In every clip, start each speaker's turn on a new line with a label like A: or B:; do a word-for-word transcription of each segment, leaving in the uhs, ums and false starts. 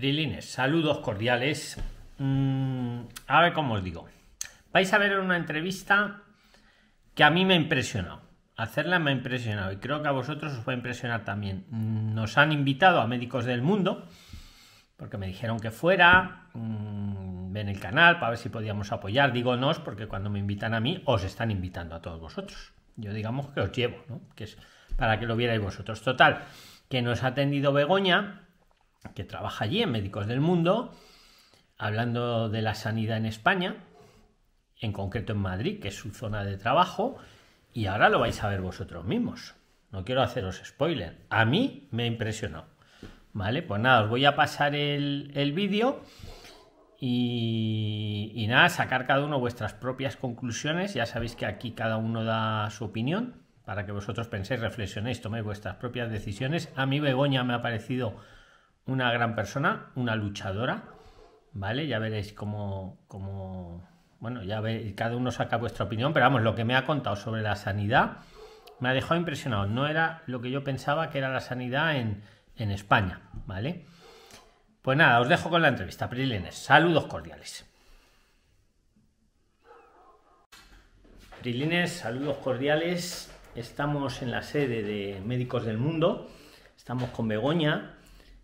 A: Prilines, saludos cordiales. Mm, a ver cómo os digo. Vais a ver una entrevista que a mí me ha impresionado. Hacerla me ha impresionado y creo que a vosotros os va a impresionar también. Nos han invitado a Médicos del Mundo porque me dijeron que fuera. Mmm, ven el canal para ver si podíamos apoyar. Digo nos porque cuando me invitan a mí os están invitando a todos vosotros. Yo digamos que os llevo, ¿no? Que es para que lo vierais vosotros. Total, que nos ha atendido Begoña, que trabaja allí en Médicos del Mundo, hablando de la sanidad en España, en concreto en Madrid, que es su zona de trabajo, y ahora lo vais a ver vosotros mismos. No quiero haceros spoiler. A mí me ha impresionado. Vale, pues nada, os voy a pasar el, el vídeo y, y nada, sacar cada uno vuestras propias conclusiones. Ya sabéis que aquí cada uno da su opinión para que vosotros penséis, reflexionéis, toméis vuestras propias decisiones. A mí Begoña me ha parecido una gran persona, una luchadora, ¿vale? Ya veréis cómo, cómo bueno, ya veréis, cada uno saca vuestra opinión, pero vamos, lo que me ha contado sobre la sanidad me ha dejado impresionado. No era lo que yo pensaba que era la sanidad en, en España, ¿vale? Pues nada, os dejo con la entrevista, Prilines. Saludos cordiales. Prilines, saludos cordiales. Estamos en la sede de Médicos del Mundo. Estamos con Begoña,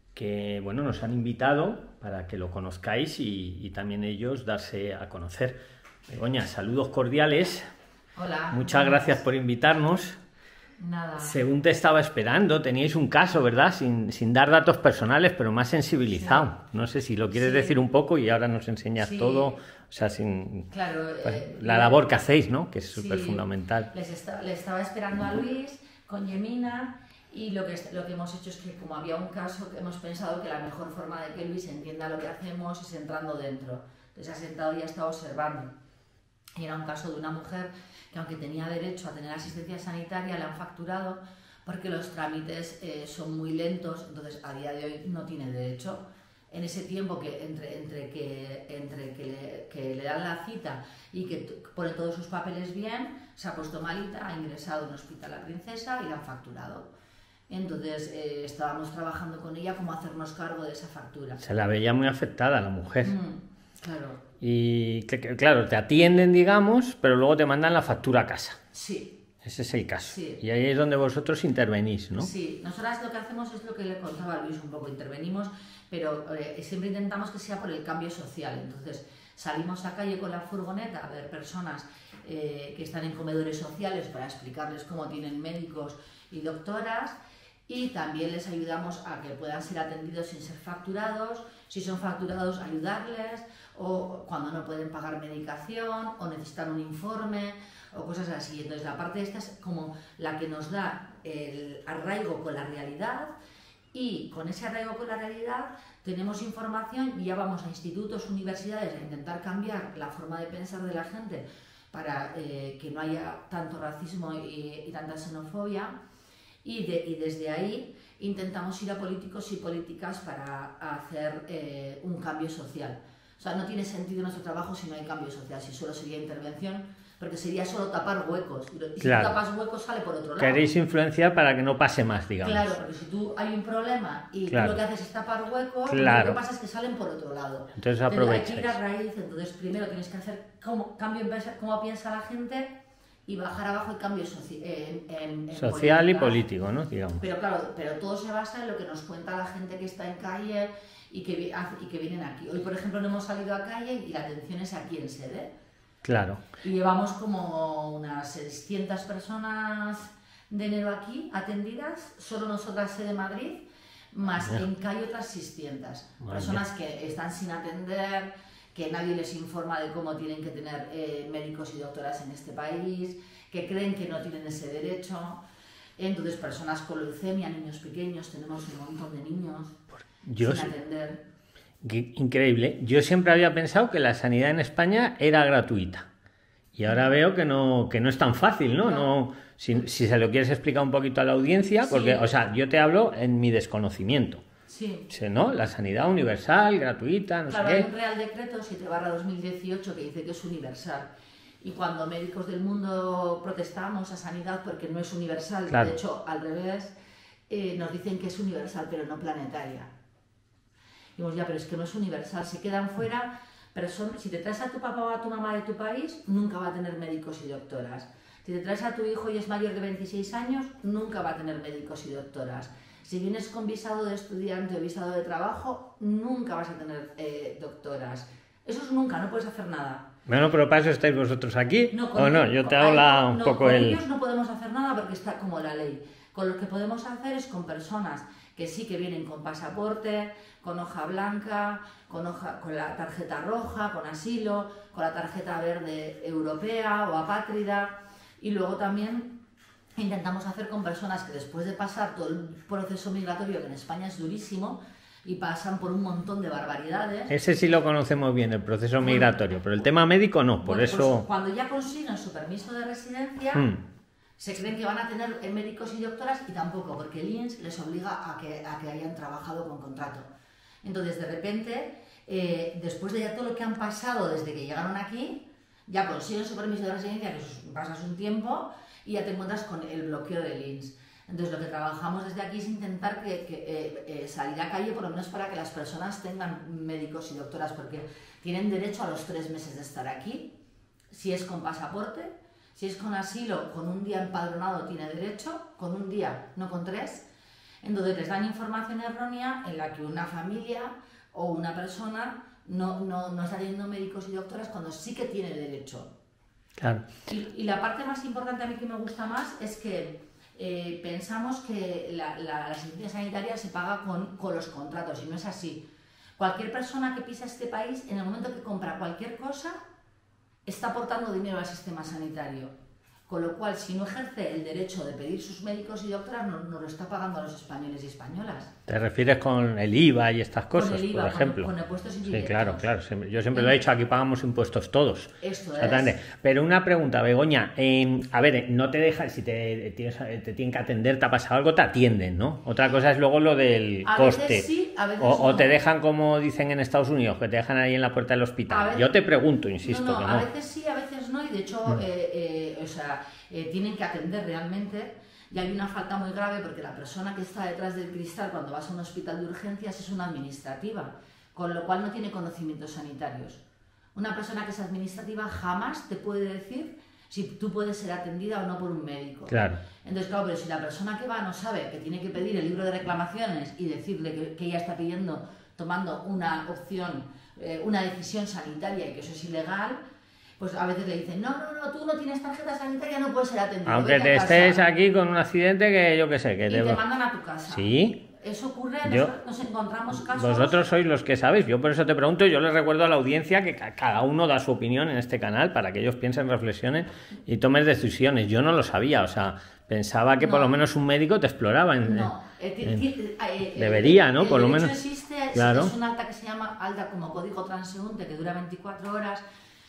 A: que bueno, nos han invitado para que lo conozcáis y, y también ellos darse a conocer. Begoña, saludos cordiales.
B: Hola.
A: Muchas gracias por invitarnos.
B: Nada.
A: Según te estaba esperando, teníais un caso, ¿verdad? Sin, sin dar datos personales, pero más sensibilizado. Sí. No sé si lo quieres sí. decir un poco y ahora nos enseñas sí. todo. O sea, sin
B: claro,
A: pues,
B: eh,
A: la labor que hacéis, ¿no? Que es súper
B: sí.
A: fundamental.
B: Les, está, les estaba esperando a Luis con Yemina. Y lo que, lo que hemos hecho es que, como había un caso, que hemos pensado que la mejor forma de que Luis entienda lo que hacemos es entrando dentro. Entonces ha sentado y ha estado observando. Y era un caso de una mujer que, aunque tenía derecho a tener asistencia sanitaria, le han facturado porque los trámites eh, son muy lentos, entonces a día de hoy no tiene derecho. En ese tiempo que entre, entre, que, entre que, le, que le dan la cita y que pone todos sus papeles bien, se ha puesto malita, ha ingresado en un hospital La Princesa y le han facturado. Entonces eh, estábamos trabajando con ella cómo hacernos cargo de esa factura.
A: Se la veía muy afectada la mujer.
B: Mm, claro.
A: Y claro, te atienden, digamos, pero luego te mandan la factura a casa.
B: Sí.
A: Ese es el caso.
B: Sí.
A: Y ahí es donde vosotros intervenís, ¿no?
B: Sí, nosotras lo que hacemos es lo que le contaba a Luis un poco, intervenimos, pero eh, siempre intentamos que sea por el cambio social. Entonces salimos a calle con la furgoneta a ver personas eh, que están en comedores sociales para explicarles cómo tienen médicos y doctoras. Y también les ayudamos a que puedan ser atendidos sin ser facturados, si son facturados ayudarles, o cuando no pueden pagar medicación, o necesitan un informe, o cosas así. Entonces la parte esta es como la que nos da el arraigo con la realidad, y con ese arraigo con la realidad tenemos información y ya vamos a institutos, universidades a intentar cambiar la forma de pensar de la gente para eh, que no haya tanto racismo y, y tanta xenofobia. Y, de, y desde ahí intentamos ir a políticos y políticas para hacer eh, un cambio social. O sea, no tiene sentido nuestro trabajo si no hay cambio social, si solo sería intervención, porque sería solo tapar huecos. Y
A: claro.
B: Si tapas huecos sale por otro lado.
A: Queréis influenciar para que no pase más, digamos.
B: Claro, porque si tú hay un problema y
A: claro.
B: tú lo que haces es tapar huecos,
A: claro.
B: lo que pasa es que salen por otro lado.
A: Entonces aprovecháis.
B: Hay que ir a raíz, entonces primero tienes que hacer cómo, cambio en cómo piensa la gente, y bajar abajo el cambio soci en, en, en
A: social política. Y político, ¿no? Digamos.
B: Pero claro, pero todo se basa en lo que nos cuenta la gente que está en calle y que, y que vienen aquí. Hoy, por ejemplo, no hemos salido a calle y la atención es aquí en sede.
A: Claro.
B: Y llevamos como unas seiscientas personas de enero aquí atendidas, solo nosotras sede Madrid, más yeah. en calle otras seiscientas. Vale. Personas que están sin atender, que nadie les informa de cómo tienen que tener eh, médicos y doctoras en este país, que creen que no tienen ese derecho. Entonces, personas con leucemia, niños pequeños, tenemos un montón de niños Yo sin atender.
A: Increíble. Yo siempre había pensado que la sanidad en España era gratuita. Y ahora veo que no, que no es tan fácil, ¿no? no. no si, si se lo quieres explicar un poquito a la audiencia, porque, sí. o sea, yo te hablo en mi desconocimiento.
B: Sí.
A: ¿No? La sanidad universal, gratuita, no
B: claro,
A: sé qué.
B: Hay un Real Decreto siete barra dos mil dieciocho que dice que es universal. Y cuando Médicos del Mundo protestamos a sanidad porque no es universal, claro. de hecho, al revés, eh, nos dicen que es universal, pero no planetaria. Digo, ya, pero es que no es universal, se quedan fuera personas. Si te traes a tu papá o a tu mamá de tu país, nunca va a tener médicos y doctoras. Si te traes a tu hijo y es mayor de veintiséis años, nunca va a tener médicos y doctoras. Si vienes con visado de estudiante o visado de trabajo, nunca vas a tener eh, doctoras. Eso es nunca, no puedes hacer nada.
A: Bueno, pero para eso estáis vosotros aquí,
B: no,
A: ¿o no? Yo te hablo un
B: no,
A: poco
B: con
A: el...
B: ellos no podemos hacer nada porque está como la ley. Con lo que podemos hacer es con personas que sí que vienen con pasaporte, con hoja blanca, con, hoja, con la tarjeta roja, con asilo, con la tarjeta verde europea o apátrida. Y luego también intentamos hacer con personas que después de pasar todo el proceso migratorio, que en España es durísimo, y pasan por un montón de barbaridades.
A: Ese sí lo conocemos bien, el proceso bueno, migratorio, pero el tema médico no, por
B: bueno,
A: eso...
B: Pues cuando ya consiguen su permiso de residencia, hmm. se creen que van a tener médicos y doctoras y tampoco, porque el I N S les obliga a que, a que hayan trabajado con contrato. Entonces, de repente, eh, después de ya todo lo que han pasado desde que llegaron aquí, ya consiguen su permiso de residencia, que pasas un tiempo, y ya te encuentras con el bloqueo del I N S. Entonces, lo que trabajamos desde aquí es intentar que, que eh, eh, salir a calle, por lo menos para que las personas tengan médicos y doctoras, porque tienen derecho a los tres meses de estar aquí, si es con pasaporte, si es con asilo, con un día empadronado tiene derecho, con un día, no con tres. Entonces, les dan información errónea en la que una familia o una persona no, no, no está teniendo médicos y doctoras cuando sí que tiene derecho.
A: Claro.
B: Y, y la parte más importante a mí que me gusta más es que Eh, pensamos que la, la, la asistencia sanitaria se paga con, con los contratos y no es así. Cualquier persona que pisa este país, en el momento que compra cualquier cosa, está aportando dinero al sistema sanitario. Con lo cual, si no ejerce el derecho de pedir sus médicos y doctoras, no, no lo está pagando a los españoles y españolas.
A: ¿Te refieres con el I V A y estas cosas, con el I V A, por ejemplo?
B: Con, con impuestos indirectos.
A: Sí, claro, claro. Yo siempre lo he dicho, aquí pagamos impuestos todos.
B: Esto
A: Exactamente.
B: es.
A: Pero una pregunta, Begoña. Eh, a ver, no te dejan, si te, tienes, te tienen que atender, te ha pasado algo, te atienden, ¿no? Otra cosa es luego lo del
B: a
A: coste.
B: Veces sí, a veces
A: o, o
B: no.
A: te dejan, como dicen en Estados Unidos, que te dejan ahí en la puerta del hospital.
B: Veces,
A: Yo te pregunto, insisto,
B: no, no,
A: que no.
B: A veces sí, a veces no. Y de hecho, mm. eh, eh, o sea... Eh, tienen que atender realmente y hay una falta muy grave porque la persona que está detrás del cristal cuando vas a un hospital de urgencias es una administrativa, con lo cual no tiene conocimientos sanitarios. Una persona que es administrativa jamás te puede decir si tú puedes ser atendida o no por un médico.
A: Claro.
B: Entonces, claro, pero si la persona que va no sabe que tiene que pedir el libro de reclamaciones y decirle que, que ella está pidiendo, tomando una opción, eh, una decisión sanitaria y que eso es ilegal, pues a veces le dicen, no, no, no, tú no tienes tarjeta sanitaria, no puedes ser atendido.
A: Aunque te estés aquí con un accidente que yo qué sé. Que
B: y
A: te...
B: te mandan a tu casa.
A: Sí.
B: Eso ocurre,
A: yo...
B: nos, nos encontramos casos...
A: Vosotros sois los que sabéis, yo por eso te pregunto, yo les recuerdo a la audiencia que cada uno da su opinión en este canal para que ellos piensen, reflexionen y tomen decisiones. Yo no lo sabía, o sea, pensaba que no. por lo menos un médico te exploraba. En,
B: no,
A: en,
B: en, eh,
A: debería,
B: el,
A: ¿no?
B: El
A: por lo menos.
B: existe, es,
A: claro.
B: es una alta que se llama alta como código transeúnte que dura veinticuatro horas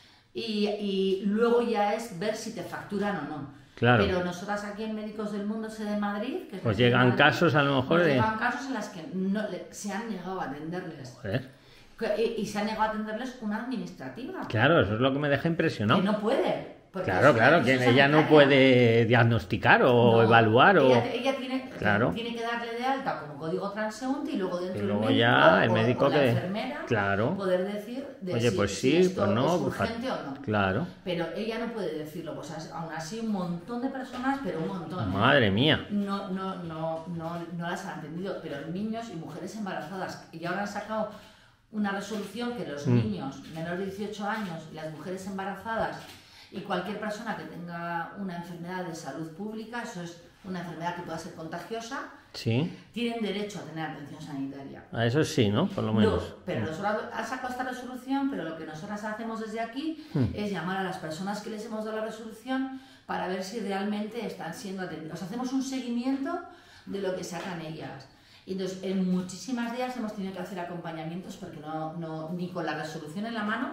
B: y, y luego ya es ver si te facturan o no.
A: Claro.
B: Pero nosotras aquí en Médicos del Mundo, sede de Madrid... Que es
A: pues llegan
B: Madrid,
A: casos a lo mejor de...
B: Llegan casos en las que no, se han negado a atenderles.
A: Joder.
B: Y, y se ha negado a atenderles una administrativa.
A: Claro, eso es lo que me deja impresionado.
B: Que no puede.
A: Claro, claro, que ella no puede diagnosticar o no, evaluar o...
B: Ella, ella tiene,
A: claro.
B: tiene que darle de alta como código transeúnte y luego dentro
A: y luego
B: del médico,
A: ya el
B: o,
A: médico
B: o
A: que...
B: la enfermera
A: claro.
B: poder decir de
A: oye,
B: si,
A: pues
B: si
A: sí,
B: esto
A: pues no,
B: es urgente o no.
A: Claro.
B: Pero ella no puede decirlo, pues aún así un montón de personas, pero un montón.
A: Madre
B: ¿eh?
A: mía.
B: No, no, no, no, no las han atendido, pero niños y mujeres embarazadas. Y ahora han sacado una resolución que los mm. niños menores de dieciocho años y las mujeres embarazadas y cualquier persona que tenga una enfermedad de salud pública, eso es una enfermedad que pueda ser contagiosa,
A: sí.
B: tienen derecho a tener atención sanitaria.
A: A eso sí, ¿no? Por lo menos.
B: No, pero nosotros han sacado esta resolución, pero lo que nosotras hacemos desde aquí hmm. es llamar a las personas que les hemos dado la resolución para ver si realmente están siendo atendidas. Hacemos un seguimiento de lo que sacan ellas. Y entonces, en muchísimas de ellas hemos tenido que hacer acompañamientos porque no, no, ni con la resolución en la mano...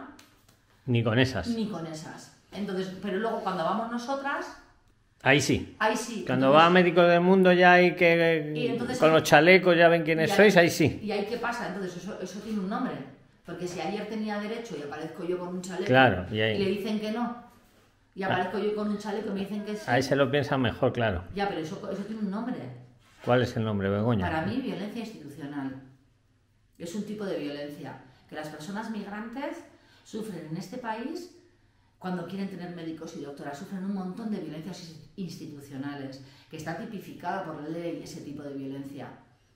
A: Ni con esas.
B: Ni con esas. Entonces, pero luego cuando vamos nosotras...
A: Ahí sí.
B: Ahí sí.
A: Cuando
B: entonces,
A: va a Médicos del Mundo ya hay que...
B: y entonces,
A: con los chalecos ya ven quiénes
B: ahí,
A: sois, ahí sí.
B: ¿Y ahí qué pasa? Entonces, eso, eso tiene un nombre. Porque si ayer tenía derecho y aparezco yo con un chaleco
A: claro, y, ahí...
B: y le dicen que no, y aparezco ah. yo con un chaleco y me dicen que sí...
A: Ahí se lo piensan mejor, claro.
B: Ya, pero eso, eso tiene un nombre.
A: ¿Cuál es el nombre, Begoña?
B: Para mí, violencia institucional. Es un tipo de violencia que las personas migrantes sufren en este país cuando quieren tener médicos y doctoras. Sufren un montón de violencias institucionales, que está tipificada por la ley ese tipo de violencia.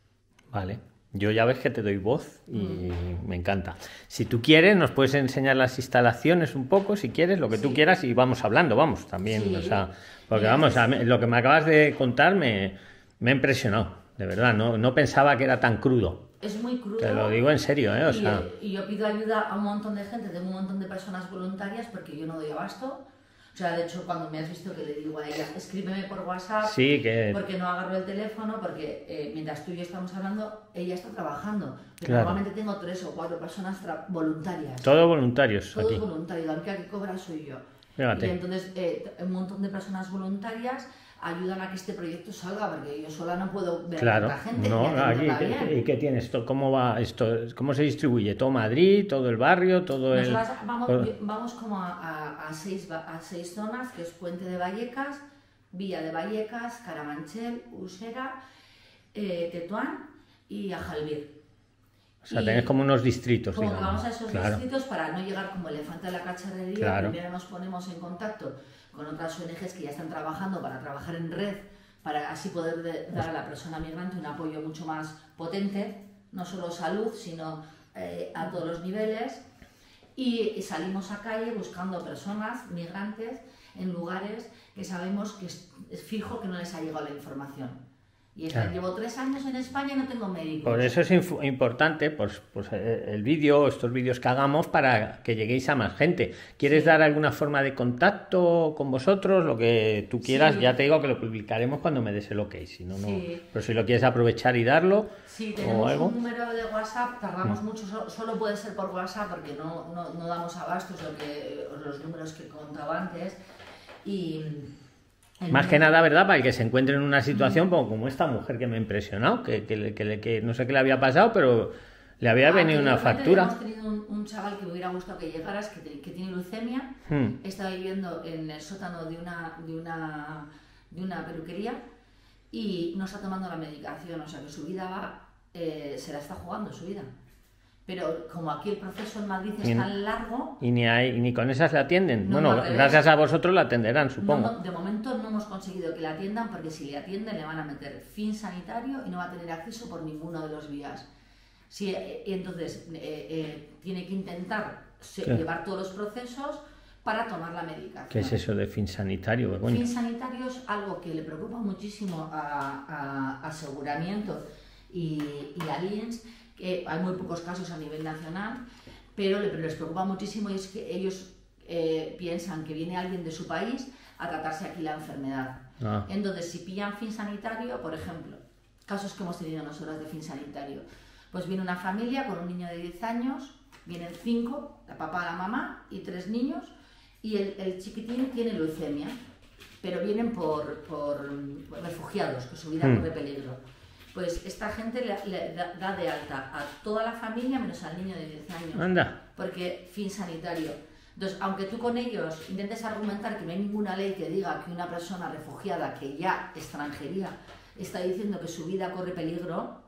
A: Vale. Yo ya ves que te doy voz y
B: Mm.
A: me encanta. Si tú quieres, nos puedes enseñar las instalaciones un poco, si quieres, lo que tú
B: Sí.
A: quieras, y vamos hablando, vamos, también.
B: Sí.
A: O sea, porque
B: Mira,
A: vamos, a
B: sí.
A: mí- lo que me acabas de contar me, me ha impresionado, de verdad. No, no pensaba que era tan crudo.
B: Es muy crudo.
A: Te lo digo en serio, ¿eh? O
B: y,
A: sea,
B: y yo pido ayuda a un montón de gente, tengo un montón de personas voluntarias porque yo no doy abasto. O sea, de hecho, cuando me has visto que le digo a ella, escríbeme por WhatsApp,
A: sí, que...
B: porque no agarro el teléfono, porque eh, mientras tú y yo estamos hablando, ella está trabajando. Pero
A: Claro.
B: normalmente tengo tres o cuatro personas tra- voluntarias.
A: Todos voluntarios
B: Todo
A: aquí.
B: voluntario, la única que cobra soy yo.
A: Fíjate.
B: Y entonces eh, un montón de personas voluntarias ayudan a que este proyecto salga, porque yo sola no puedo ver
A: Claro,
B: a tanta gente
A: no,
B: y
A: aquí,
B: atenderla
A: ¿qué-
B: bien.
A: ¿y qué tienes? esto? ¿Cómo va esto? ¿Cómo se distribuye? ¿Todo Madrid? ¿Todo el barrio? ¿Todo el...?
B: Nosotras vamos,
A: todo-
B: vamos como a, a- a seis, va- a seis zonas, que es Puente de Vallecas, Villa de Vallecas, Carabanchel, Usera, eh, Tetuán y Ajalbir.
A: O sea,
B: Y
A: tenés como unos distritos,
B: como que
A: digamos.
B: vamos a esos
A: Claro.
B: distritos para no llegar como elefante a la cacharrería.
A: Claro.
B: Primero nos ponemos en contacto con otras O N Ges que ya están trabajando para trabajar en red, para así poder de- dar a la persona migrante un apoyo mucho más potente, no solo salud, sino eh, a todos los niveles. Y, y salimos a calle buscando personas migrantes en lugares que sabemos que es, es fijo que no les ha llegado la información. Y esta-
A: Claro.
B: llevo tres años en España y no tengo médicos.
A: Por eso es inf- importante pues, pues, eh, el vídeo, estos vídeos que hagamos para que lleguéis a más gente. ¿Quieres
B: Sí.
A: dar alguna forma de contacto con vosotros? Lo que tú quieras.
B: Sí.
A: Ya te digo que lo publicaremos cuando me des el ok. Si no, no.
B: Sí.
A: Pero si lo quieres aprovechar y darlo
B: Sí,
A: o
B: tenemos
A: algo.
B: un número de WhatsApp, tardamos mucho, so- solo puede ser por WhatsApp porque no, no, no damos abastos lo que, los números que contaba antes. Y el
A: Más que
B: número-
A: nada, ¿verdad? Para el que se encuentre en una situación como, como esta mujer que me ha impresionado, que, que, le- que, le- que no sé qué le había pasado, pero le había venido una
B: Anteriormente
A: factura.
B: Hemos tenido un, un chaval que me hubiera gustado que llegaras, que, te- que tiene leucemia,
A: Hmm.
B: está viviendo en el sótano de una, de una, de una peluquería y no está tomando la medicación, o sea que su vida va, eh, se la está jugando su vida. Pero como aquí el proceso en Madrid es
A: Y-
B: tan largo,
A: Y ni, hay, ni con esas le atienden.
B: No,
A: bueno,
B: al revés.
A: gracias a vosotros la atenderán,
B: no,
A: supongo.
B: no, de momento no hemos conseguido que la atiendan porque si le atienden le van a meter fin sanitario y no va a tener acceso por ninguno de los vías. Sí, eh, y entonces eh, eh, tiene que intentar se-
A: Claro.
B: llevar todos los procesos para tomar la medicación.
A: ¿Qué es eso de fin sanitario, Begoña?
B: Fin sanitario es algo que le preocupa muchísimo a, a- aseguramiento y, y a I E N S, que hay muy pocos casos a nivel nacional, pero le- les preocupa muchísimo y es que ellos eh, piensan que viene alguien de su país a tratarse aquí la enfermedad.
A: Ah.
B: Entonces, si pillan fin sanitario, por ejemplo, casos que hemos tenido nosotros de fin sanitario, pues viene una familia con un niño de diez años, vienen cinco, la papá, la mamá y tres niños, y el, el chiquitín tiene leucemia, pero vienen por, por refugiados, que su vida
A: Hmm.
B: corre peligro. Pues esta gente le, le da, da de alta a toda la familia menos al niño de diez años,
A: Anda.
B: porque fin sanitario. Entonces, aunque tú con ellos intentes argumentar que no hay ninguna ley que diga que una persona refugiada, que ya extranjería, está diciendo que su vida corre peligro,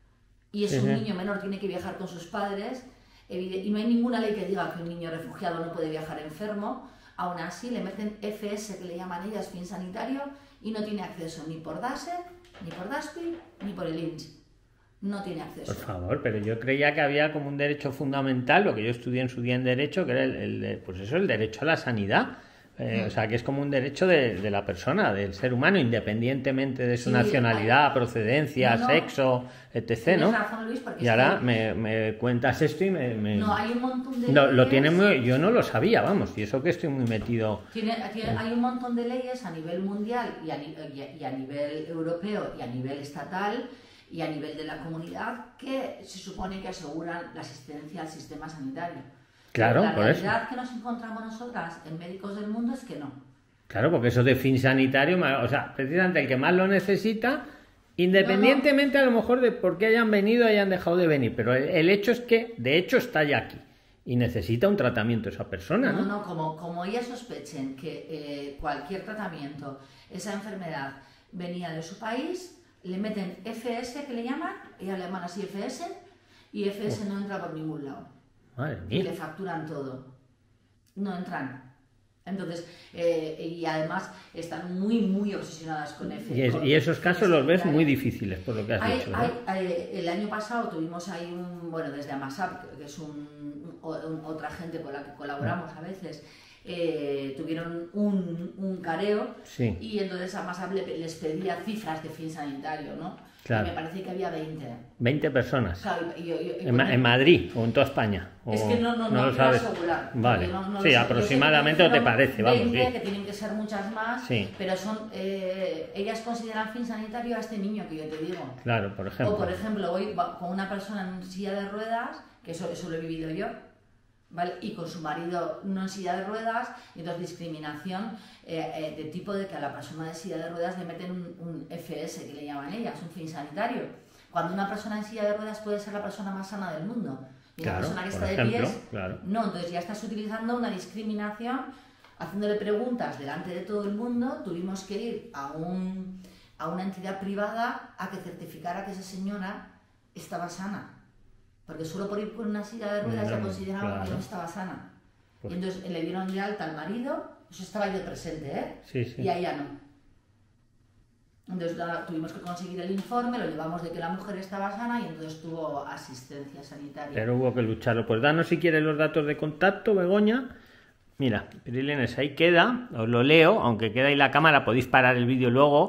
B: y es
A: Sí,
B: un
A: sí.
B: niño menor, tiene que viajar con sus padres, evide- y no hay ninguna ley que diga que un niño refugiado no puede viajar enfermo, aún así le meten F S, que le llaman ellas fin sanitario, y no tiene acceso ni por DASE, ni por DASPI, ni por el I N S S. No tiene acceso.
A: Por favor, pero yo creía que había como un derecho fundamental, lo que yo estudié en su día en Derecho, que era el, el de- pues eso, el derecho a la sanidad. Eh,
B: Mm.
A: O sea, que es como un derecho de, de la persona, del ser humano, independientemente de su
B: Sí,
A: nacionalidad,
B: hay-
A: procedencia,
B: No, no.
A: sexo, etcétera,
B: Tienes
A: ¿no?
B: razón, Luis, porque
A: Y
B: es
A: ahora
B: que-
A: me, me cuentas esto y me... me-
B: No, hay un montón de
A: No, lo
B: leyes.
A: tiene muy- yo no lo sabía, vamos, y eso que estoy muy metido...
B: Tiene- tiene- hay un montón de leyes a nivel mundial y a, ni- y a- y a nivel europeo y a nivel estatal y a nivel de la comunidad que se supone que aseguran la asistencia al sistema sanitario.
A: Claro,
B: Pero la
A: por eso.
B: realidad que nos encontramos nosotras en Médicos del Mundo es que no.
A: Claro, porque eso de fin sanitario, ma- o sea, precisamente el que más lo necesita, independientemente a lo mejor de por qué hayan venido o hayan dejado de venir, pero el, el hecho es que, de hecho, está ya aquí y necesita un tratamiento esa persona,
B: No,
A: ¿no?
B: no, como, como ellas sospechen que eh, cualquier tratamiento, esa enfermedad venía de su país, le meten F S, que le llaman, ella le llaman así F S, y F S no entra por ningún lado.
A: Madre
B: Y le
A: mía.
B: facturan todo. No entran. Entonces, eh, y además están muy, muy obsesionadas con F.
A: Y, es-
B: con-
A: y esos casos los ves muy
B: difíciles.
A: difíciles, por lo que has
B: Hay-
A: dicho.
B: hay-
A: ¿verdad?
B: hay- el año pasado tuvimos ahí un, bueno, desde Amasap, que es un, un- un- otra gente con la que colaboramos a veces, eh, tuvieron un, un careo
A: Sí.
B: y entonces Amasap le- les pedía cifras de fin sanitario, ¿no?
A: Claro.
B: Y me parece que había veinte.
A: veinte personas.
B: Claro, y- y- y- y
A: En, Ma-
B: con-
A: en Madrid o en toda España.
B: es
A: o-
B: que no, no, no,
A: lo
B: quiero
A: sabes.
B: asegurar.
A: Vale.
B: porque no- no lo
A: Sí,
B: sé. Yo sé que
A: aproximadamente o te
B: dijeron
A: parece, vamos.
B: veinte,
A: Sí.
B: que tienen que ser muchas más,
A: Sí.
B: pero son, eh, ellas consideran fin sanitario a este niño que yo te digo.
A: Claro, por ejemplo.
B: O por ejemplo, voy va- con una persona en silla de ruedas, que eso, eso lo he vivido yo, ¿vale? Y con su marido no en silla de ruedas, y entonces discriminación eh, eh, de tipo de que a la persona de silla de ruedas le meten un, un F S, que le llaman ellas, un fin sanitario. Cuando una persona en silla de ruedas puede ser la persona más sana del mundo. Y
A: Claro,
B: la persona que
A: por
B: está
A: ejemplo,
B: de pies,
A: claro.
B: no, entonces ya estás utilizando una discriminación, haciéndole preguntas delante de todo el mundo. Tuvimos que ir a, un, a una entidad privada a que certificara que esa señora estaba sana. Porque solo por ir con una silla de ruedas ya
A: No,
B: consideraban
A: claro.
B: que no estaba sana.
A: Pues-
B: Y entonces le dieron de alta al marido, eso estaba yo presente, ¿eh?
A: Sí, sí.
B: Y a ella no. Entonces nada, tuvimos que conseguir el informe, lo llevamos de que la mujer estaba sana y entonces tuvo asistencia sanitaria.
A: Pero hubo que lucharlo. Pues danos si quieres los datos de contacto, Begoña. Mira, Pirilines, ahí queda, os lo leo, aunque queda ahí la cámara, podéis parar el vídeo luego.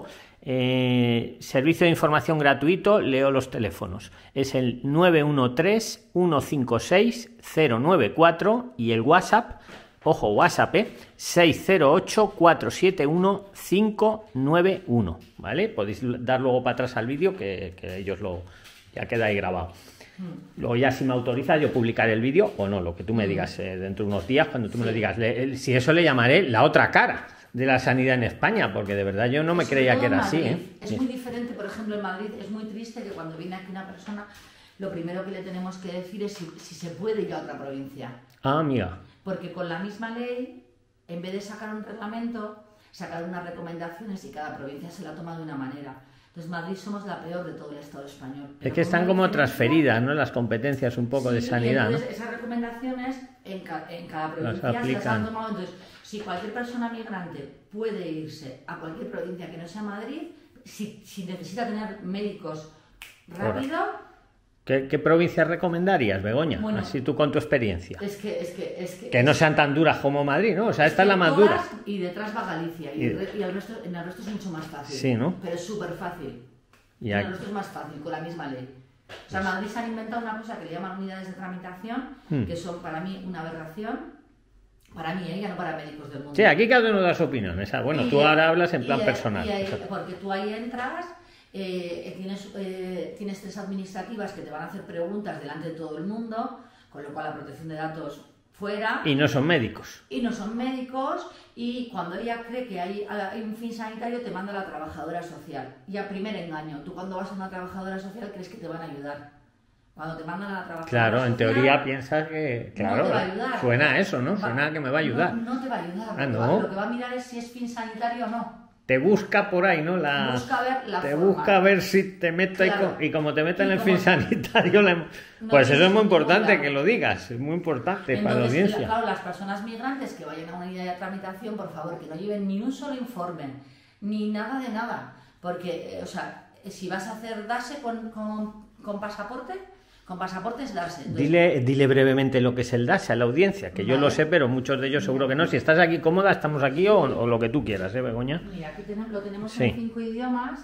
A: Eh, servicio de información gratuito, leo los teléfonos. Es el nueve uno tres, uno cinco seis, cero nueve cuatro y el WhatsApp, ojo, WhatsApp, eh, seis cero ocho, cuatro siete uno, cinco nueve uno, ¿vale? Podéis dar luego para atrás al vídeo que, que ellos lo, ya queda ahí grabado. Luego ya si me autorizas yo publicaré el vídeo o no, lo que tú me digas eh, dentro de unos días, cuando tú me lo
B: Sí.
A: digas. Le- el- si eso le llamaré la otra cara de la sanidad en España, porque de verdad yo no me
B: Sobre
A: creía
B: todo
A: que
B: en
A: era así.
B: Madrid.
A: ¿eh?
B: Es muy diferente, por ejemplo, en Madrid es muy triste que cuando viene aquí una persona, lo primero que le tenemos que decir es si, si se puede ir a otra provincia.
A: Ah, amiga.
B: Porque con la misma ley, en vez de sacar un reglamento, sacar unas recomendaciones y cada provincia se la toma de una manera. Entonces, Madrid somos la peor de todo el Estado español.
A: Es
B: Pero
A: que
B: con
A: están
B: una
A: como
B: diferencia-
A: transferidas, ¿no? Las competencias un poco de
B: Sí,
A: sanidad, ¿no?
B: entonces esas recomendaciones en, ca- en cada
A: Las
B: provincia se las
A: aplican.
B: han tomado. Entonces, si cualquier persona migrante puede irse a cualquier provincia que no sea Madrid, si, si necesita tener médicos rápido,
A: ¿Qué, qué provincias recomendarías, Begoña?
B: Bueno.
A: Así tú con tu experiencia.
B: es que es que es que,
A: Que no sean tan duras como Madrid, ¿no? O sea, esta es la más
B: todas,
A: dura.
B: y detrás va Galicia y,
A: Y-
B: el re- y el resto, en el resto es mucho más fácil.
A: Sí, ¿no?
B: Pero es súper fácil.
A: Y
B: En
A: aquí-
B: el resto es más fácil, con la misma ley. O sea, en Madrid se han inventado una cosa que le llaman unidades de tramitación,
A: Hmm.
B: que son para mí una aberración. Para mí, ¿eh? Ya no para médicos del mundo.
A: Sí, aquí cada uno da su opinión. Esa, bueno,
B: Y,
A: tú
B: eh,
A: ahora hablas en
B: y,
A: plan
B: eh,
A: personal.
B: y, eh,
A: Exacto.
B: porque tú ahí entras, eh, tienes, eh, tienes tres administrativas que te van a hacer preguntas delante de todo el mundo, con lo cual la protección de datos fuera.
A: Y no son médicos.
B: Y no son médicos, y cuando ella cree que hay, hay un fin sanitario te manda a la trabajadora social. Y a primer engaño, tú cuando vas a una trabajadora social crees que te van a ayudar. Cuando te mandan a la trabajadora
A: Claro, en
B: social,
A: teoría piensas que, claro,
B: no te va a ayudar.
A: suena a eso, ¿no?
B: Va-
A: Suena a que me va a ayudar.
B: No, no te va a ayudar.
A: Ah,
B: Lo que
A: ¿no?
B: va- Lo que va a mirar es si es fin sanitario o no.
A: Te busca por ahí, ¿no? La...
B: Busca ver la
A: te
B: forma.
A: busca ver si te meto ahí
B: Claro.
A: con- y como te meten
B: Y
A: en el
B: como-
A: fin sanitario, la-
B: No
A: pues eso
B: tienes
A: es muy importante
B: ninguna.
A: que lo digas, es muy importante para la
B: Entonces,
A: audiencia.
B: claro, las personas migrantes que vayan a una unidad de tramitación, por favor, que no lleven ni un solo informe, ni nada de nada. Porque, eh, o sea, si vas a hacer DASE con, con, con pasaporte, con pasaporte es DASE. Entonces,
A: Dile, dile brevemente lo que es el DASE a la audiencia, que yo
B: Vale.
A: lo sé, pero muchos de ellos seguro que no. Si estás aquí cómoda, estamos aquí o, o lo que tú quieras, ¿eh, Begoña?
B: Mira, aquí tenemos, lo tenemos
A: Sí.
B: en cinco idiomas.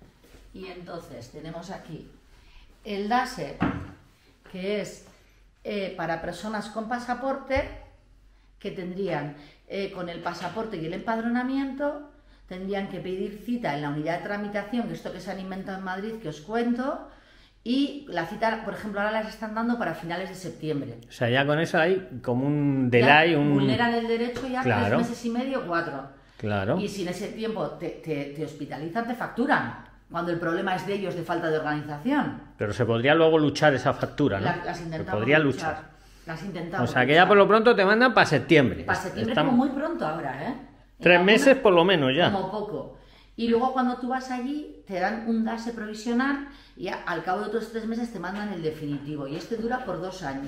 B: Y entonces tenemos aquí el DASE, que es eh, para personas con pasaporte, que tendrían eh, con el pasaporte y el empadronamiento, tendrían que pedir cita en la unidad de tramitación, que esto que se han inventado en Madrid, que os cuento, y la cita, por ejemplo, ahora las están dando para finales de septiembre.
A: O sea, ya con eso hay como un
B: Ya
A: delay, un...
B: vulneran el derecho ya
A: Claro.
B: tres meses y medio, cuatro.
A: Claro.
B: Y si en ese tiempo te, te, te hospitalizan, te facturan. Cuando el problema es de ellos, de falta de organización.
A: Pero se podría luego luchar esa factura, ¿no?
B: La- las
A: se
B: intentamos
A: podría
B: luchar.
A: luchar.
B: Las
A: O
B: intentamos.
A: sea, que ya por lo pronto te mandan para septiembre.
B: Para septiembre
A: Estamos-
B: como muy pronto ahora, ¿eh? En
A: Tres
B: algunas-
A: meses por lo menos ya.
B: Como poco. Y luego cuando tú vas allí te dan un DASE provisional y a, al cabo de otros tres meses te mandan el definitivo y este dura por dos años.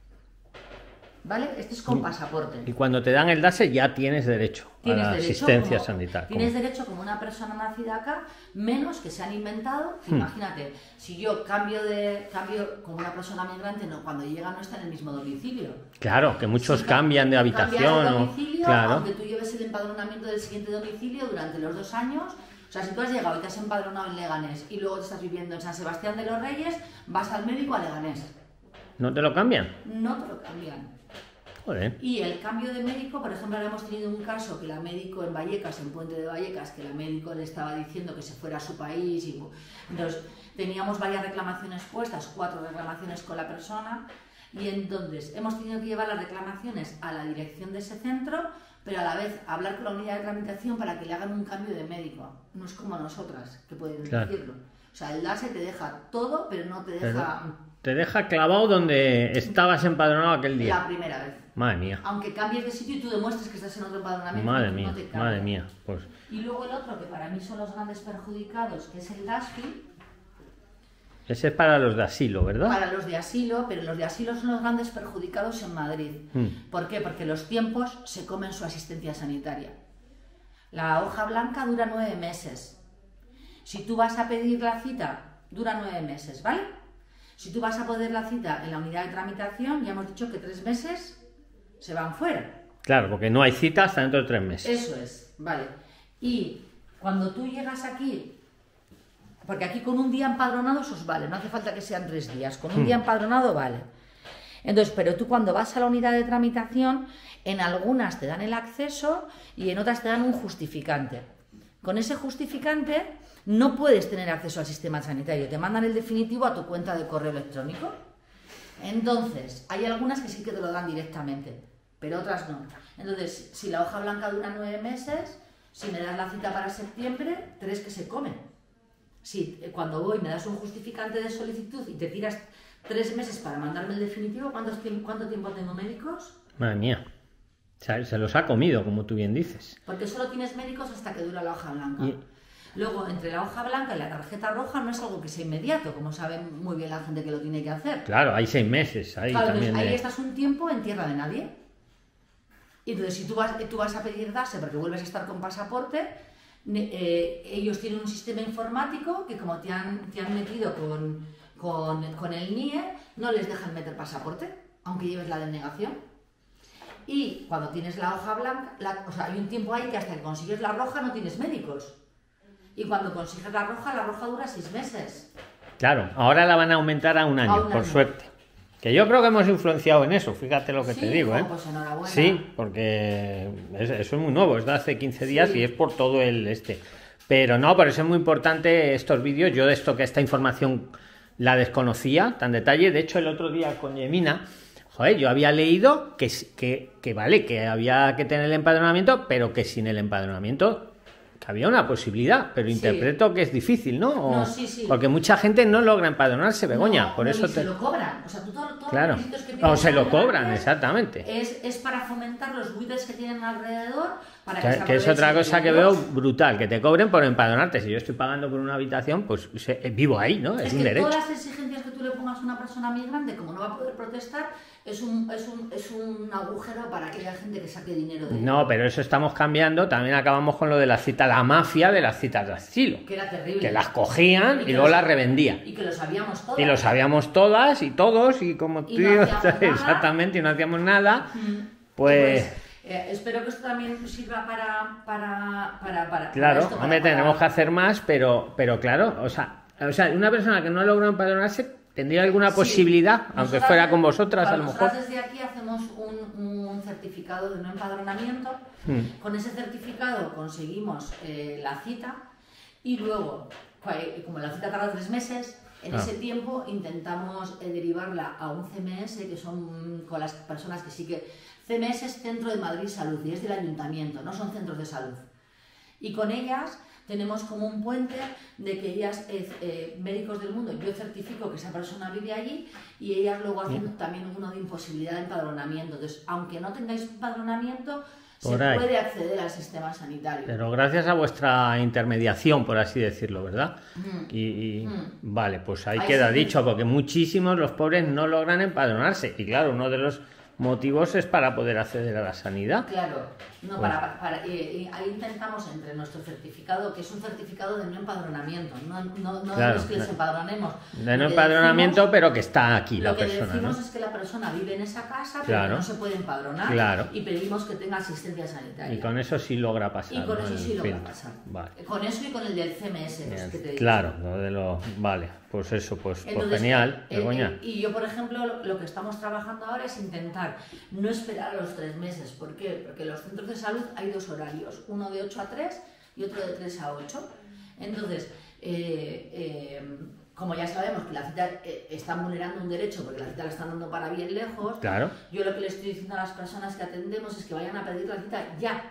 B: ¿Vale? Este es con pasaporte.
A: Y cuando te dan el DASE ya tienes derecho
B: tienes
A: a la
B: derecho
A: asistencia
B: como,
A: sanitaria.
B: Tienes
A: como...
B: derecho como una persona nacida acá, menos que se han inventado.
A: Hmm.
B: Imagínate, si yo cambio de cambio como una persona migrante, no, cuando llega no está en el mismo domicilio.
A: Claro, que muchos
B: Si
A: cambian de habitación.
B: Cambias de domicilio,
A: o... claro.
B: aunque tú lleves el empadronamiento del siguiente domicilio durante los dos años. O sea, si tú has llegado y te has empadronado en Leganés y luego te estás viviendo en San Sebastián de los Reyes, vas al médico a Leganés.
A: ¿No te lo cambian?
B: No te lo cambian.
A: Joder.
B: Y el cambio de médico, por ejemplo, ahora hemos tenido un caso que la médico en Vallecas, en Puente de Vallecas, que la médico le estaba diciendo que se fuera a su país y entonces teníamos varias reclamaciones puestas, cuatro reclamaciones con la persona y entonces hemos tenido que llevar las reclamaciones a la dirección de ese centro, pero a la vez hablar con la unidad de tramitación para que le hagan un cambio de médico. No es como nosotras, que pueden
A: claro.
B: decirlo. O sea, el DASE te deja todo, pero no te deja...
A: Pero te deja clavado donde estabas empadronado aquel día.
B: La primera vez.
A: Madre mía.
B: Aunque cambies de sitio y tú demuestres que estás en otro empadronamiento,
A: Madre
B: no
A: mía,
B: te cambia.
A: madre mía. Pues...
B: Y luego el otro, que para mí son los grandes perjudicados, que es el DASFI.
A: Ese es para los de asilo, ¿verdad?
B: Para los de asilo, pero los de asilo son los grandes perjudicados en Madrid.
A: Mm.
B: ¿Por qué? Porque los tiempos se comen su asistencia sanitaria. La hoja blanca dura nueve meses. Si tú vas a pedir la cita, dura nueve meses, ¿vale? Si tú vas a poder la cita en la unidad de tramitación, ya hemos dicho que tres meses se van fuera.
A: Claro, porque no hay cita hasta dentro de tres meses.
B: Eso es, vale. Y cuando tú llegas aquí, porque aquí con un día empadronado eso os vale, no hace falta que sean tres días, con un día empadronado vale. Entonces, pero tú cuando vas a la unidad de tramitación, en algunas te dan el acceso y en otras te dan un justificante. Con ese justificante no puedes tener acceso al sistema sanitario, te mandan el definitivo a tu cuenta de correo electrónico. Entonces, hay algunas que sí que te lo dan directamente, pero otras no. Entonces, si la hoja blanca dura nueve meses, si me das la cita para septiembre, tres que se comen. Si cuando voy me das un justificante de solicitud y te tiras tres meses para mandarme el definitivo, ¿cuánto tiempo, cuánto tiempo tengo médicos?
A: Madre mía. Se, se los ha comido, como tú bien dices.
B: Porque solo tienes médicos hasta que dura la hoja blanca.
A: Y...
B: Luego, entre la hoja blanca y la tarjeta roja no es algo que sea inmediato, como sabe muy bien la gente que lo tiene que hacer.
A: Claro, hay seis meses. Ahí,
B: claro,
A: también
B: ahí
A: de...
B: estás un tiempo en tierra de nadie. Y entonces, si tú vas, tú vas a pedir DASE porque vuelves a estar con pasaporte, eh, ellos tienen un sistema informático que como te han, te han metido con, con, con el N I E, no les dejan meter pasaporte, aunque lleves la denegación. Y cuando tienes la hoja blanca, la, o sea, hay un tiempo ahí que hasta que consigues la roja no tienes médicos. Y cuando consigues la roja, la roja dura seis meses.
A: Claro, ahora la van a aumentar a un año,
B: a un
A: por
B: año.
A: suerte. Que yo creo que hemos influenciado en eso, fíjate lo que
B: sí,
A: te digo, ¿eh?
B: Pues enhorabuena.
A: Sí, porque es, eso es muy nuevo, es de hace quince días
B: sí.
A: Y es por todo el este. Pero no, por eso es muy importante estos vídeos. Yo de esto que esta información la desconocía tan detalle. De hecho, el otro día con Yemina, joder, yo había leído que, que, que vale, que había que tener el empadronamiento, pero que sin el empadronamiento que había una posibilidad, pero
B: sí.
A: interpreto que es difícil, ¿no? O,
B: no sí, sí.
A: Porque mucha gente no logra empadronarse, Begoña,
B: no,
A: por
B: no,
A: eso
B: y
A: te...
B: se lo cobran, o sea, tú todo, todo
A: claro.
B: los requisitos que
A: O
B: tienes
A: se lo
B: adelante
A: cobran, exactamente.
B: Es, es para fomentar los widgets que tienen alrededor, para que,
A: Que,
B: se
A: que es otra
B: aprovechen
A: cosa que
B: ellos.
A: veo brutal, que te cobren por empadronarte. Si yo estoy pagando por una habitación, pues se, vivo ahí, ¿no? Es,
B: Es
A: un
B: que
A: derecho.
B: todas las exigencias que tú le pongas a una persona migrante, como no va a poder protestar, es un, es un, es un agujero para aquella gente que saque dinero de
A: No, pero eso estamos cambiando. También acabamos con lo de la cita, la mafia de las citas de asilo.
B: que era terrible.
A: Que las cogían y,
B: que
A: luego
B: lo-
A: las revendían.
B: Y que lo sabíamos todos.
A: Y lo sabíamos todas y todos, y como
B: Y
A: tú
B: no hacíamos nada.
A: exactamente, y no hacíamos nada.
B: Mm.
A: Pues...
B: Pues, eh, espero que esto también sirva para... para, para, para
A: Claro,
B: para esto, para-
A: hombre,
B: para-
A: tenemos que hacer más, pero, pero claro, o sea, o sea, una persona que no logra empadronarse tendría alguna
B: Sí.
A: posibilidad, aunque
B: Nosotras
A: fuera
B: de-
A: con vosotras, a
B: para
A: lo mejor.
B: nosotras desde aquí hacemos un, un certificado de no empadronamiento.
A: Mm.
B: Con ese certificado conseguimos eh, la cita y luego, cua- como la cita tarda tres meses, en
A: Ah.
B: ese tiempo intentamos eh, derivarla a un C M S, que son con las personas que sí que... C M S es Centro de Madrid Salud y es del Ayuntamiento, no son centros de salud. Y con ellas tenemos como un puente de que ellas, eh, eh, médicos del mundo, yo certifico que esa persona vive allí y ellas luego hacen sí. también uno de imposibilidad de empadronamiento. Entonces, aunque no tengáis empadronamiento, por se ahí. puede acceder al sistema sanitario.
A: Pero gracias a vuestra intermediación, por así decirlo, ¿verdad? Mm. Y, y mm. vale, pues ahí, ahí queda dicho, porque muchísimos los pobres no logran empadronarse. Y claro, uno de los motivos es para poder acceder a la sanidad.
B: Claro, no, pues. para, para, para eh, ahí intentamos entre nuestro certificado, que es un certificado de no empadronamiento, no, no, no claro, es que les empadronemos.
A: De no empadronamiento, decimos, pero que está aquí la persona. Lo
B: que decimos
A: ¿no?
B: es que la persona vive en esa casa,
A: claro.
B: pero no se puede empadronar,
A: claro.
B: y pedimos que tenga asistencia sanitaria.
A: Y con eso sí logra pasar.
B: Y con
A: ¿no?
B: eso sí
A: en
B: logra
A: fin.
B: pasar.
A: Vale.
B: Con eso y con el del C M S, los que te digo.
A: Claro, lo de lo... Vale, pues eso, pues,
B: Entonces,
A: pues genial,
B: eh,
A: Begoña.
B: Eh, y yo, por ejemplo, lo, lo que estamos trabajando ahora es intentar no esperar a los tres meses. ¿Por qué? Porque en los centros de salud hay dos horarios, uno de ocho a tres y otro de tres a ocho. Entonces, eh, eh, como ya sabemos que la cita eh, están vulnerando un derecho porque la cita la están dando para bien lejos,
A: claro.
B: yo lo que le estoy diciendo a las personas que atendemos es que vayan a pedir la cita ya.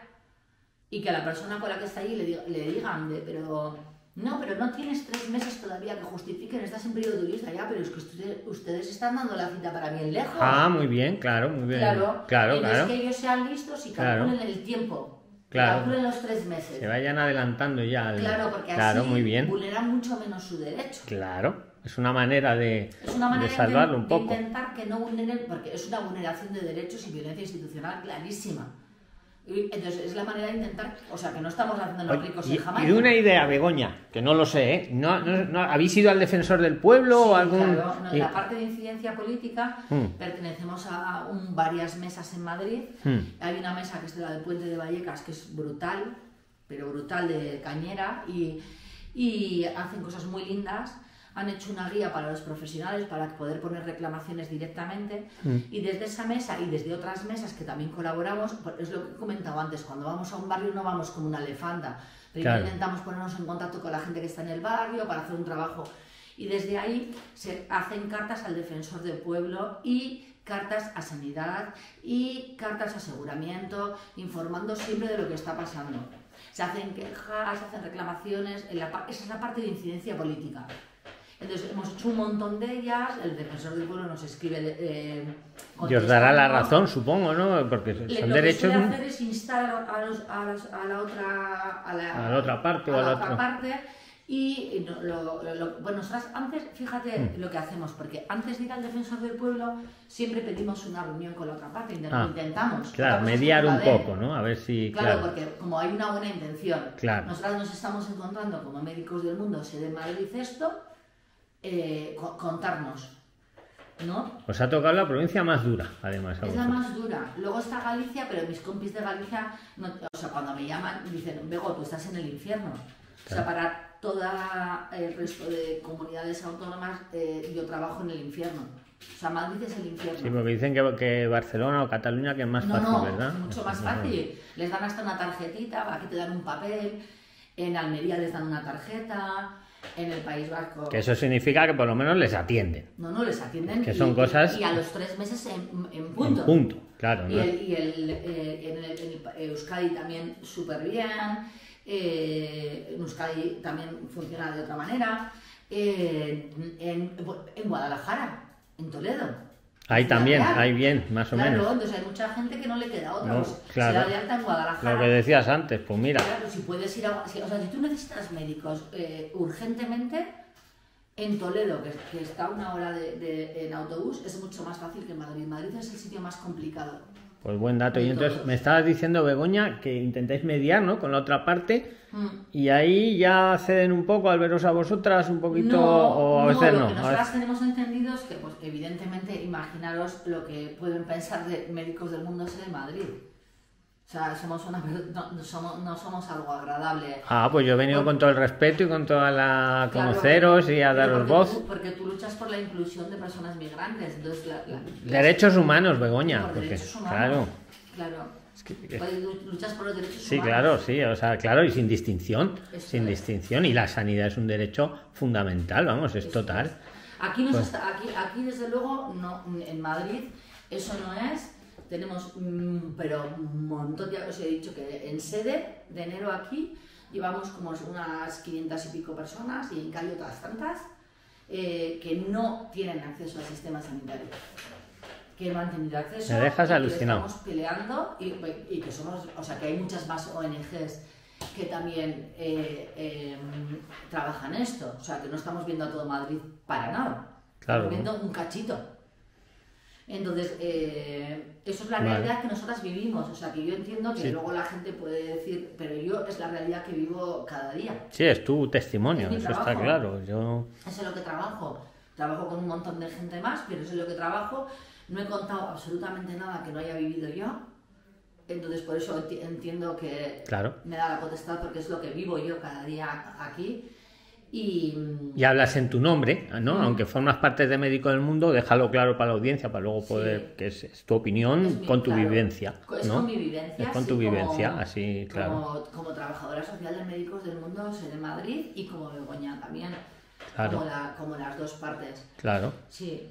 B: Y que a la persona con la que está allí le, diga, le digan, de, pero no, pero no tienes tres meses todavía que justifiquen, estás en periodo turista ya, pero es que ustedes, ustedes están dando la cita para bien lejos.
A: Ah, muy bien, claro, muy bien.
B: Claro,
A: claro, claro.
B: Es que ellos sean listos y calculen claro. el tiempo,
A: claro.
B: calculen los tres meses.
A: Se vayan adelantando ya. Al...
B: Claro, porque
A: claro,
B: así
A: muy bien.
B: vulneran mucho menos su derecho.
A: Claro, es una manera de,
B: es una manera
A: de salvarlo
B: de,
A: un poco.
B: De intentar que no vulneren, porque es una vulneración de derechos y violencia institucional clarísima. Entonces es la manera de intentar, o sea, que no estamos haciendo los ricos en Jamaica.
A: Y de una idea, Begoña, que no lo sé, ¿eh? ¿No, no, no, ¿habéis ido al defensor del pueblo
B: sí,
A: o algún...?
B: Claro, no, en la parte de incidencia política mm. pertenecemos a un, varias mesas en Madrid. Mm. Hay una mesa que es de la del Puente de Vallecas, que es brutal, pero brutal, de cañera, y, y hacen cosas muy lindas. Han hecho una guía para los profesionales para poder poner reclamaciones directamente mm. y desde esa mesa y desde otras mesas que también colaboramos, es lo que he comentado antes, cuando vamos a un barrio no vamos como una elefanta, primero claro. intentamos ponernos en contacto con la gente que está en el barrio para hacer un trabajo y desde ahí se hacen cartas al defensor del pueblo y cartas a sanidad y cartas a aseguramiento, informando siempre de lo que está pasando. Se hacen quejas, se hacen reclamaciones, en la, esa es la parte de incidencia política. Entonces hemos hecho un montón de ellas, el defensor del pueblo nos escribe... Eh,
A: y os dará la razón, supongo, ¿no? Porque son
B: Le, lo
A: derechos...
B: Lo que hacer es instar a, los, a, los, a la otra... A la,
A: a la otra parte
B: a
A: o a
B: la,
A: la
B: otra
A: otra
B: parte y lo, lo, lo, bueno, nosotras antes, fíjate mm. lo que hacemos, porque antes de ir al defensor del pueblo siempre pedimos una reunión con la otra parte, intentamos. Ah, intentamos
A: claro, mediar un poco, ¿no? A ver si...
B: Claro,
A: claro,
B: porque como hay una buena intención,
A: claro.
B: nosotras nos estamos encontrando como médicos del mundo, sede Madrid esto, Eh, contarnos, ¿no?
A: Os ha tocado la provincia más dura, además.
B: Es la más dura. Luego está Galicia, pero mis compis de Galicia, no, o sea, cuando me llaman, dicen, Bego, tú estás en el infierno. Claro. O sea, para todo el resto de comunidades autónomas, eh, yo trabajo en el infierno. O sea, Madrid es el infierno.
A: Sí, porque dicen que, que Barcelona o Cataluña que es más
B: no,
A: fácil,
B: no,
A: ¿verdad?
B: Es mucho más fácil. Les dan hasta una tarjetita, aquí te dan un papel, en Almería les dan una tarjeta... En el País Vasco.
A: Que eso significa que por lo menos les atienden.
B: No, no, les atienden.
A: Que
B: y,
A: son cosas.
B: Y a los tres meses en, en punto.
A: En punto, claro.
B: Y,
A: ¿no?
B: el, y el, eh, en, el, en el Euskadi también súper bien. Eh, en Euskadi también funciona de otra manera. Eh, en, en Guadalajara, en Toledo.
A: Ahí también, ahí bien, más o
B: claro,
A: menos.
B: Claro, entonces hay mucha gente que no le queda otra.
A: No,
B: pues,
A: claro.
B: Se da de alta en Guadalajara.
A: Lo que decías antes, pues mira.
B: Claro, si puedes ir a... Si, o sea, si tú necesitas médicos eh, urgentemente, en Toledo, que, que está a una hora de, de, en autobús, es mucho más fácil que en Madrid. Madrid es el sitio más complicado.
A: Pues buen dato. Y entonces me estabas diciendo, Begoña, que intentáis mediar, ¿no? Con la otra parte. Mm. Y ahí ya ceden un poco al veros a vosotras un poquito,
B: no,
A: o a veces
B: no.
A: no.
B: Lo que nosotras tenemos entendido es que, pues, evidentemente, imaginaros lo que pueden pensar de médicos del mundo de Madrid. O sea, somos una, no, somos, no somos algo agradable.
A: Ah, pues yo he venido porque, con todo el respeto y con toda la...
B: Claro,
A: conoceros y a daros voz.
B: Tú, porque tú luchas por la inclusión de personas migrantes. Entonces, la, la,
A: derechos
B: las,
A: humanos, Begoña.
B: Por
A: porque,
B: derechos humanos.
A: Claro.
B: Claro.
A: Es que, que...
B: Pues luchas por los derechos
A: sí,
B: humanos.
A: Sí, claro, sí. O sea, claro, y sin distinción.
B: Esto
A: sin
B: es.
A: distinción. Y la sanidad es un derecho fundamental, vamos, es
B: Esto
A: total.
B: Es. Aquí, nos
A: pues...
B: está, aquí, aquí, desde luego, no, en Madrid, eso no es... Tenemos, mmm, pero un montón, ya os he dicho que en sede, de enero aquí, llevamos como unas quinientas y pico personas y en Cali otras tantas eh, que no tienen acceso al sistema sanitario, que no han tenido acceso.
A: Me dejas
B: y
A: alucinado.
B: Que estamos peleando y, y que somos, o sea, que hay muchas más O N Ges que también eh, eh, trabajan esto, o sea, que no estamos viendo a todo Madrid para nada,
A: Claro.
B: estamos viendo un cachito. Entonces, eh, eso es la
A: Vale.
B: realidad que nosotras vivimos, o sea, que yo entiendo que
A: Sí.
B: luego la gente puede decir, pero yo es la realidad que vivo cada día.
A: Sí, es tu testimonio,
B: Es mi
A: eso está
B: trabajo.
A: claro. Yo...
B: Eso es lo que trabajo. Trabajo con un montón de gente más, pero eso es lo que trabajo. No he contado absolutamente nada que no haya vivido yo. Entonces, por eso enti- entiendo que
A: Claro.
B: me da la potestad, porque es lo que vivo yo cada día aquí. Y,
A: Y hablas en tu nombre, ¿no?
B: Mm.
A: Aunque formas parte de Médico del Mundo, déjalo claro para la audiencia, para luego poder,
B: Sí.
A: que es, es tu opinión
B: es mi-
A: con tu
B: claro,
A: vivencia,
B: Es
A: ¿no?
B: con mi vivencia.
A: Es con
B: sí,
A: tu
B: como-
A: vivencia, así, claro.
B: Como, como trabajadora social de Médicos del Mundo, soy de Madrid, y como Begoña también.
A: Claro.
B: Como, la- como las dos partes.
A: Claro.
B: Sí.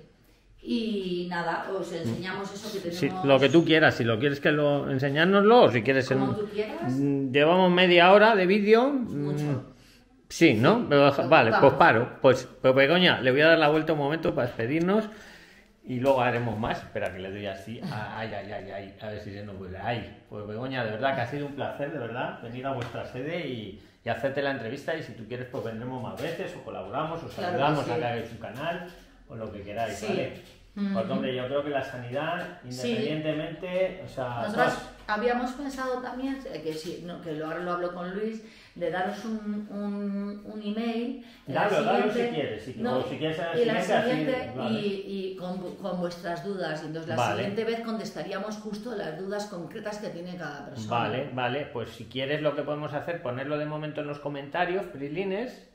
B: Y nada, os enseñamos eso que tenemos.
A: Sí, lo que tú quieras, si lo quieres que lo enseñárnoslo, o si quieres en
B: Como
A: un-
B: tú quieras.
A: Mm, llevamos media hora de vídeo.
B: Mucho.
A: mm, Sí, ¿no? Pero,
B: Lo
A: vale, pues
B: cortamos.
A: paro. Pues, pues Begoña, le voy a dar la vuelta un momento para despedirnos y luego haremos más. Espera que le doy así. Ay, ay, ay, ay. A ver si se nos vuelve. Ay, pues Begoña, de verdad que ha sido un placer, de verdad, venir a vuestra sede y, y hacerte la entrevista. Y si tú quieres, pues vendremos más veces o colaboramos, os
B: Claro que
A: ayudamos
B: sí.
A: a que hagáis un canal o lo que queráis,
B: Sí.
A: ¿vale?
B: Mm.
A: Porque, hombre, yo creo que la sanidad,
B: Sí.
A: independientemente, o sea,
B: Nosotros
A: todas-
B: habíamos pensado también, eh, que sí, no, que lo, ahora lo hablo con Luis, de daros un, un, un email. en la
A: Dalo, dalo si
B: siguiente-
A: quieres, si-
B: no,
A: o si quieres en la
B: y la
A: siguiente, así,
B: siguiente,
A: vale.
B: y, y con, con vuestras dudas. Y entonces la
A: Vale.
B: siguiente vez contestaríamos justo las dudas concretas que tiene cada persona.
A: Vale, vale, pues si quieres lo que podemos hacer, ponerlo de momento en los comentarios, Prilines,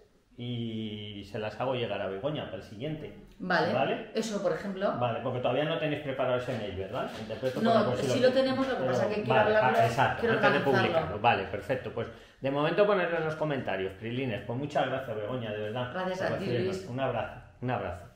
A: y se las hago llegar a Begoña para el siguiente.
B: Vale.
A: ¿Vale?
B: Eso, por ejemplo.
A: Vale, porque todavía no tenéis preparado ese mail, ¿verdad? Interpreto
B: No,
A: por- por
B: sí lo tenemos, lo que pasa que quiero
A: vale,
B: hablarlo,
A: ah, exacto,
B: quiero
A: antes de
B: organizarlo.
A: publicarlo. Vale, perfecto. Pues de momento ponerlo en los comentarios, Prilines. Pues muchas gracias, Begoña, de verdad.
B: Gracias
A: por
B: a ti,
A: recibirnos.
B: Luis.
A: Un abrazo, un abrazo.